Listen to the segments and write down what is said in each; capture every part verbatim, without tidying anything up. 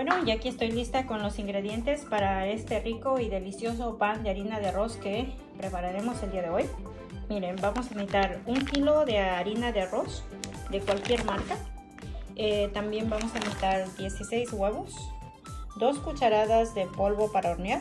Bueno, y aquí estoy lista con los ingredientes para este rico y delicioso pan de harina de arroz que prepararemos el día de hoy. Miren, vamos a necesitar un kilo de harina de arroz de cualquier marca. Eh, también vamos a necesitar dieciséis huevos, dos cucharadas de polvo para hornear,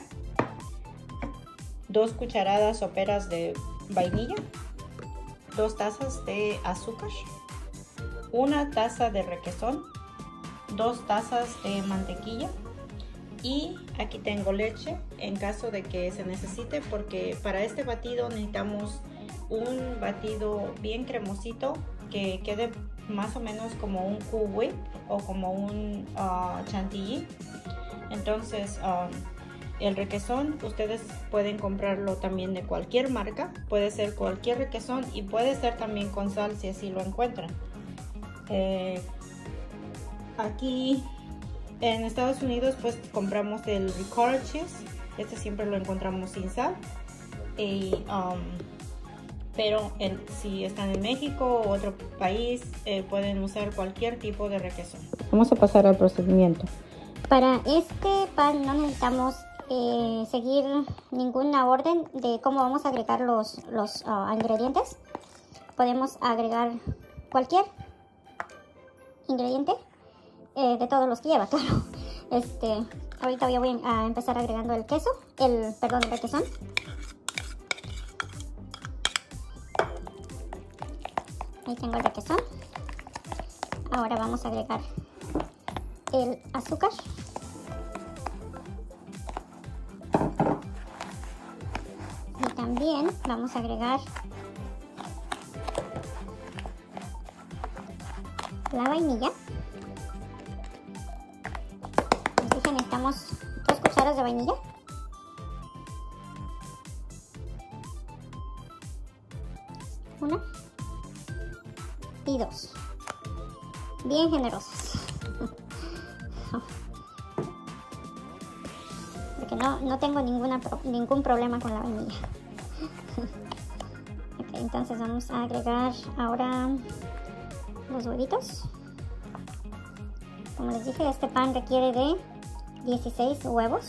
dos cucharadas soperas de vainilla, dos tazas de azúcar, una taza de requesón, dos tazas de mantequilla y aquí tengo leche en caso de que se necesite, porque para este batido necesitamos un batido bien cremosito que quede más o menos como un Cool Whip o como un uh, chantilly. Entonces um, el requesón ustedes pueden comprarlo también de cualquier marca, puede ser cualquier requesón y puede ser también con sal si así lo encuentran. Eh, aquí en Estados Unidos pues compramos el ricotta cheese, este siempre lo encontramos sin sal, y, um, pero en, si están en México u otro país eh, pueden usar cualquier tipo de requesón. Vamos a pasar al procedimiento. Para este pan no necesitamos eh, seguir ninguna orden de cómo vamos a agregar los, los uh, ingredientes. Podemos agregar cualquier ingrediente eh, de todos los que lleva, claro. Este, ahorita voy a empezar agregando el queso, el, perdón, el requesón. Ahí tengo el requesón. Ahora vamos a agregar el azúcar. Y también vamos a agregar la vainilla. Así que necesitamos dos cucharas de vainilla. Una y dos. Bien generosas. Porque no, no tengo ninguna, ningún problema con la vainilla. Ok, entonces vamos a agregar ahora los huevitos. Como les dije, este pan requiere de dieciséis huevos.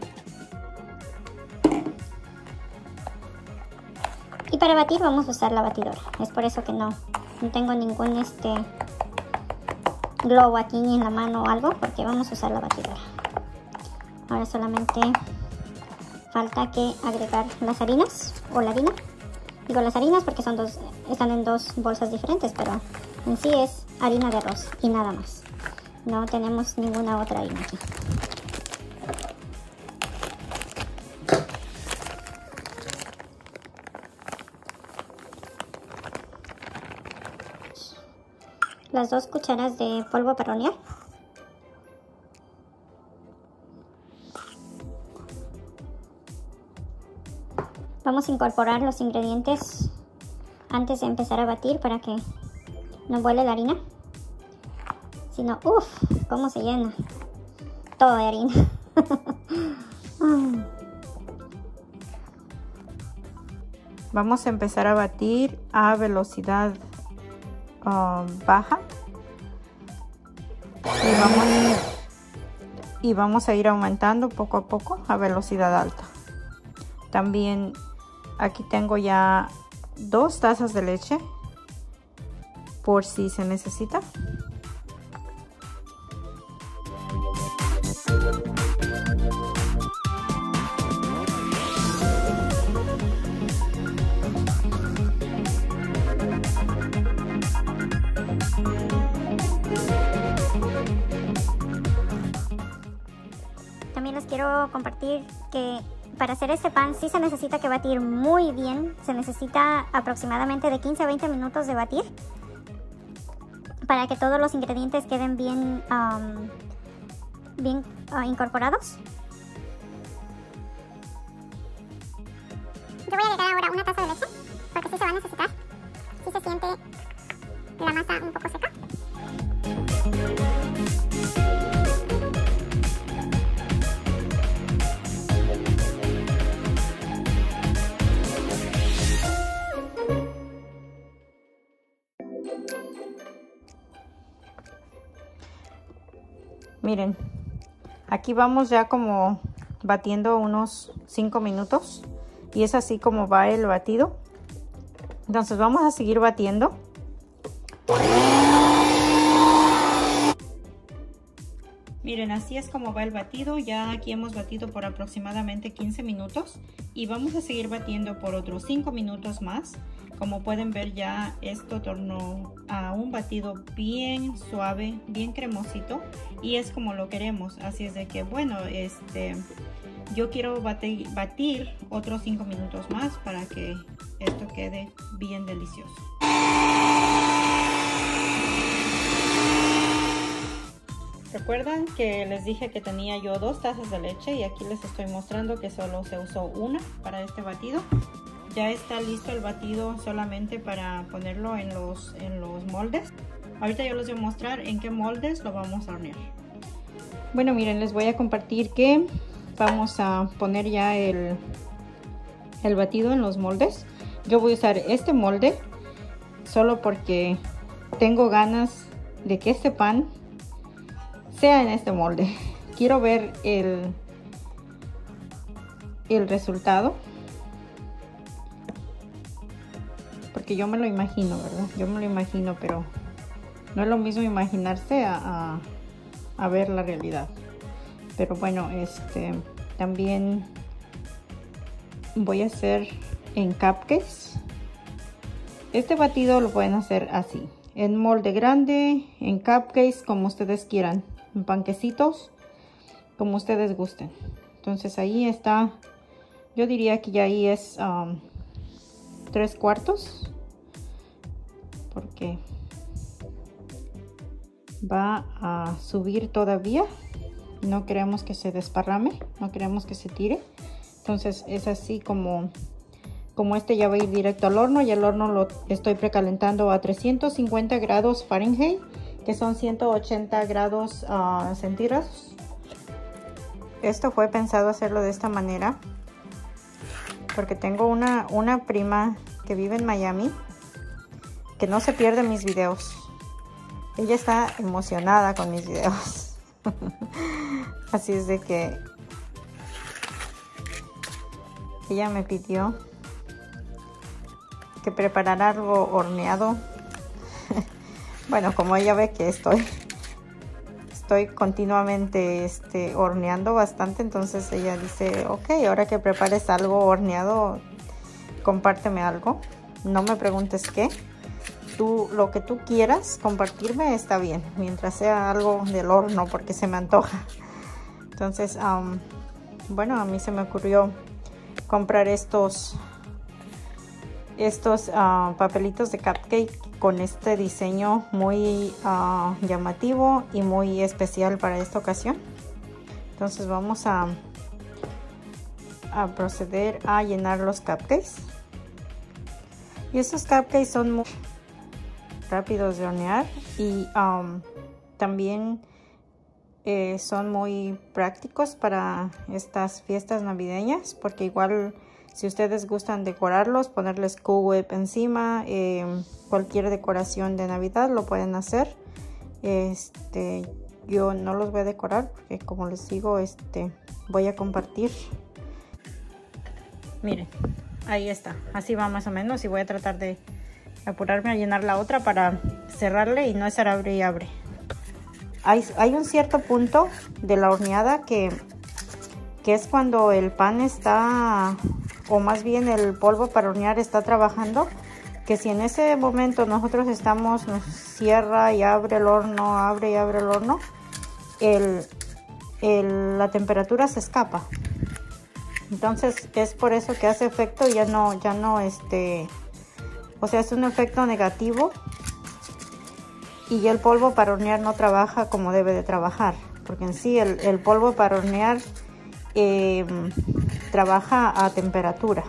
Y para batir vamos a usar la batidora. Es por eso que no, no tengo ningún este globo aquí en la mano o algo, porque vamos a usar la batidora. Ahora solamente falta que agregar las harinas o la harina. Digo las harinas porque son dos, están en dos bolsas diferentes, pero en sí es harina de arroz y nada más. No tenemos ninguna otra harina aquí. Las dos cucharas de polvo para hornear. Vamos a incorporar los ingredientes antes de empezar a batir para que no vuele la harina. Si no, uff, cómo se llena todo de harina. Vamos a empezar a batir a velocidad uh, baja y vamos, y vamos a ir aumentando poco a poco a velocidad alta. También aquí tengo ya dos tazas de leche por si se necesita. También les quiero compartir que para hacer este pan sí se necesita que batir muy bien. Se necesita aproximadamente de quince a veinte minutos de batir para que todos los ingredientes queden bien, um, bien uh, incorporados. Yo voy a agregar ahora una taza de leche porque sí se va a necesitar. Sí se siente la masa un poco seca. Miren, Aquí vamos ya como batiendo unos cinco minutos y es así como va el batido. Entonces vamos a seguir batiendo. Miren, así es como va el batido. Ya aquí hemos batido por aproximadamente quince minutos y vamos a seguir batiendo por otros cinco minutos más. Como pueden ver, ya esto tornó a un batido bien suave, bien cremosito, y es como lo queremos. Así es de que, bueno, este, yo quiero batir, batir otros cinco minutos más para que esto quede bien delicioso. Recuerdan que les dije que tenía yo dos tazas de leche y aquí les estoy mostrando que solo se usó una para este batido. Ya está listo el batido solamente para ponerlo en los, en los moldes. Ahorita yo les voy a mostrar en qué moldes lo vamos a hornear. Bueno, miren, les voy a compartir que vamos a poner ya el, el batido en los moldes. Yo voy a usar este molde solo porque tengo ganas de que este pan sea en este molde. Quiero ver el, el resultado. Porque yo me lo imagino, ¿verdad? Yo me lo imagino, pero no es lo mismo imaginarse a, a, a ver la realidad. Pero bueno, este también voy a hacer en cupcakes. Este batido lo pueden hacer así, en molde grande, en cupcakes, como ustedes quieran, en panquecitos, como ustedes gusten. Entonces ahí está, yo diría que ya ahí es um, tres cuartos, porque va a subir todavía. No queremos que se desparrame, no queremos que se tire. Entonces es así como, como este ya va a ir directo al horno, y el horno lo estoy precalentando a trescientos cincuenta grados Fahrenheit, que son ciento ochenta grados uh, centígrados. Esto fue pensado hacerlo de esta manera porque tengo una, una prima que vive en Miami que no se pierde mis videos. Ella está emocionada con mis videos. Así es de que ella me pidió que preparara algo horneado. Bueno, como ella ve que estoy estoy continuamente este, horneando bastante, entonces ella dice, ok, ahora que prepares algo horneado, compárteme algo. No me preguntes qué. Tú, lo que tú quieras compartirme está bien, mientras sea algo del horno, porque se me antoja. Entonces, um, bueno, a mí se me ocurrió comprar estos estos uh, papelitos de cupcake con este diseño muy uh, llamativo y muy especial para esta ocasión. Entonces vamos a, a proceder a llenar los cupcakes. Y estos cupcakes son muy rápidos de hornear y um, también eh, son muy prácticos para estas fiestas navideñas, porque igual si ustedes gustan decorarlos, ponerles Cool Whip encima, eh, cualquier decoración de Navidad lo pueden hacer. Este, yo no los voy a decorar porque, como les digo, este, voy a compartir. Miren, ahí está, así va más o menos, y voy a tratar de apurarme a llenar la otra para cerrarle y no estar abre y abre. Hay, hay un cierto punto de la horneada que, que es cuando el pan está, o más bien el polvo para hornear está trabajando, que si en ese momento nosotros estamos, nos cierra y abre el horno, abre y abre el horno, el, el, la temperatura se escapa. Entonces es por eso que hace efecto, ya no, ya no, este, o sea, es un efecto negativo, y ya el polvo para hornear no trabaja como debe de trabajar, porque en sí el, el polvo para hornear eh, trabaja a temperatura.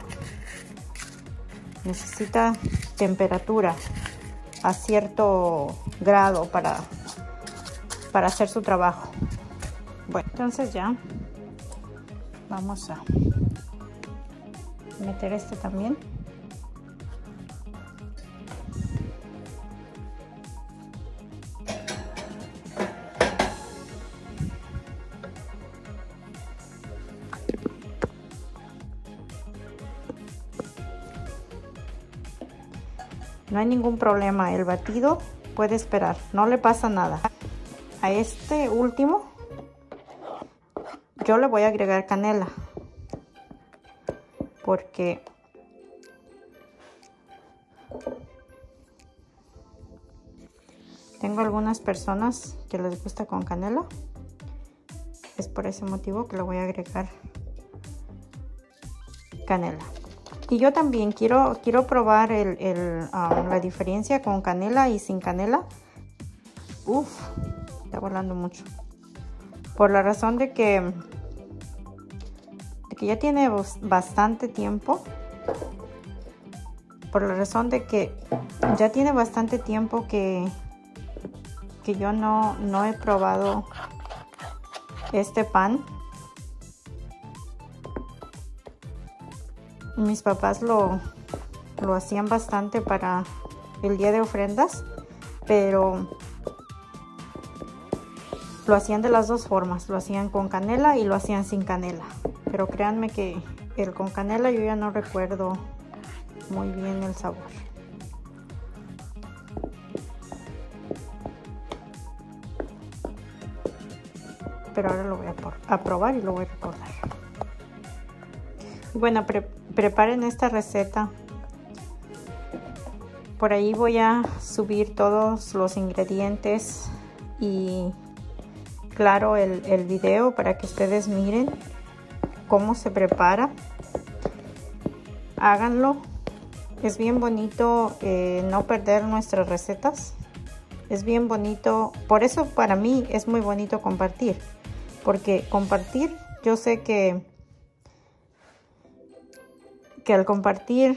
Necesita temperatura a cierto grado para, para hacer su trabajo. Bueno, entonces ya vamos a meter este también. No hay ningún problema, el batido puede esperar, no le pasa nada. A este último yo le voy a agregar canela porque tengo algunas personas que les gusta con canela. Es por ese motivo que le voy a agregar canela. Y yo también quiero, quiero probar el, el, um, la diferencia con canela y sin canela. Uf, está volando mucho. Por la razón de que, de que ya tiene bastante tiempo. Por la razón de que ya tiene bastante tiempo que, que yo no, no he probado este pan. Mis papás lo, lo hacían bastante para el día de ofrendas, pero lo hacían de las dos formas. Lo hacían con canela y lo hacían sin canela. Pero créanme que el con canela yo ya no recuerdo muy bien el sabor. Pero ahora lo voy a, por, a probar y lo voy a recordar. Bueno, pre, preparen esta receta. Por ahí voy a subir todos los ingredientes y claro el, el video para que ustedes miren cómo se prepara. Háganlo. Es bien bonito eh, no perder nuestras recetas. Es bien bonito. Por eso para mí es muy bonito compartir. Porque compartir, yo sé que que al compartir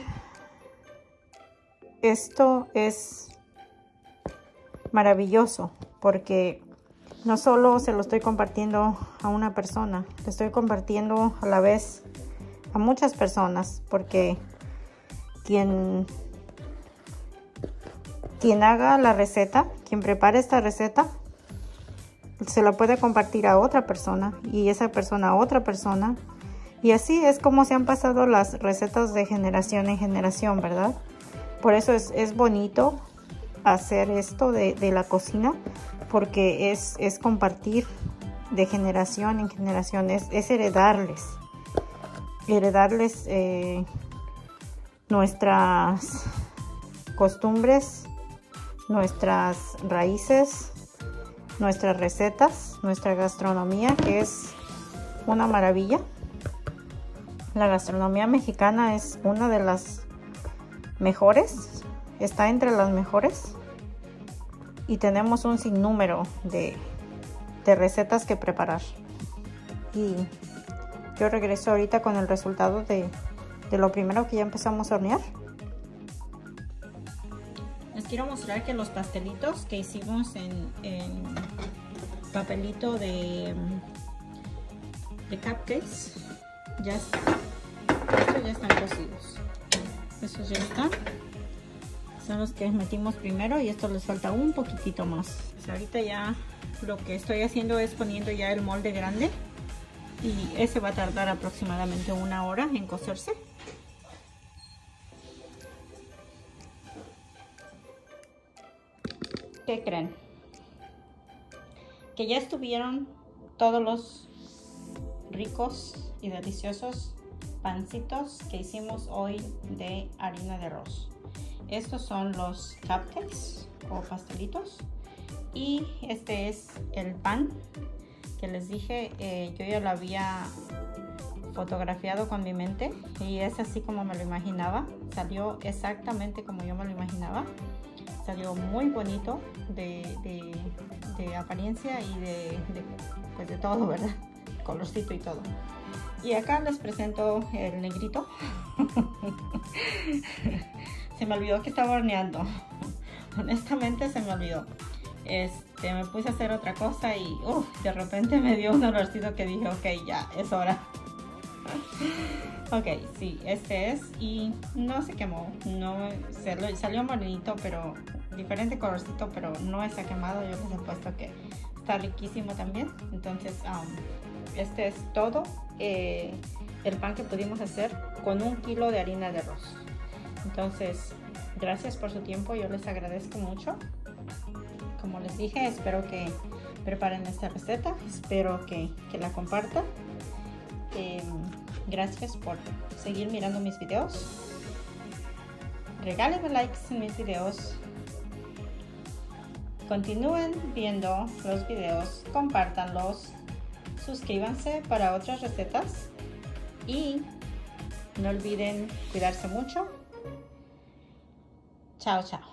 esto es maravilloso, porque no solo se lo estoy compartiendo a una persona, lo estoy compartiendo a la vez a muchas personas, porque quien quien haga la receta, quien prepare esta receta, se la puede compartir a otra persona y esa persona a otra persona. Y así es como se han pasado las recetas de generación en generación, ¿verdad? Por eso es, es bonito hacer esto de, de la cocina, porque es, es compartir de generación en generación, es, es heredarles, heredarles eh, nuestras costumbres, nuestras raíces, nuestras recetas, nuestra gastronomía, que es una maravilla. La gastronomía mexicana es una de las mejores, está entre las mejores y tenemos un sinnúmero de, de recetas que preparar. Y yo regreso ahorita con el resultado de, de lo primero que ya empezamos a hornear. Les quiero mostrar que los pastelitos que hicimos en, en papelito de, de cupcakes ya están. Estos ya están cocidos. Estos ya están. Son los que metimos primero y estos les falta un poquitito más. Pues ahorita ya lo que estoy haciendo es poniendo ya el molde grande y ese va a tardar aproximadamente una hora en cocerse. ¿Qué creen? Que ya estuvieron todos los ricos y deliciosos pancitos que hicimos hoy de harina de arroz. Estos son los cupcakes o pastelitos y este es el pan que les dije. Eh, yo ya lo había fotografiado con mi mente y es así como me lo imaginaba. Salió exactamente como yo me lo imaginaba. Salió muy bonito de, de, de apariencia y de, de, pues de todo, ¿verdad? Colorcito y todo. Y acá les presento el negrito. Se me olvidó que estaba horneando. Honestamente se me olvidó. Este, me puse a hacer otra cosa y uf, de repente me dio un olorcito que dije, ok, ya, es hora. Ok, sí, este es y no se quemó. No, se, salió morenito, pero diferente colorcito, pero no está quemado. Yo les he puesto que está riquísimo también. Entonces, um, este es todo eh, el pan que pudimos hacer con un kilo de harina de arroz. Entonces, gracias por su tiempo, yo les agradezco mucho. Como les dije, espero que preparen esta receta, espero que, que la compartan. Eh, gracias por seguir mirando mis videos. Regálenme likes en mis videos. Continúen viendo los videos, compártanlos, suscríbanse para otras recetas y no olviden cuidarse mucho. Chao, chao.